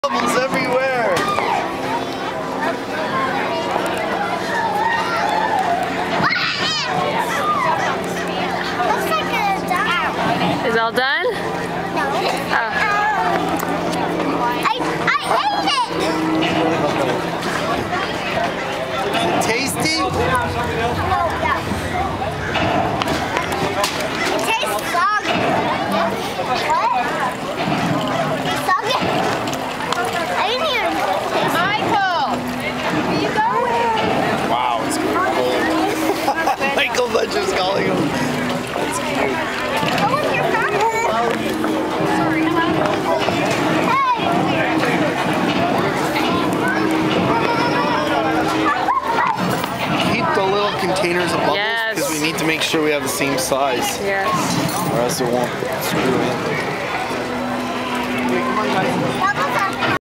Bubbles everywhere. Looks like it's done. Is all done? No. Oh. I ate it. Tasty? No, yeah. It tastes soggy. What? It's soggy. I didn't even taste it. Michael, where you going? Wow, it's cool. Michael Ledger's calling him. That's cute. Oh, with your phone. Sorry. Keep the little containers of bubbles Yes. because we need to make sure we have the same size, Yes. or else it won't screw in. Bubbles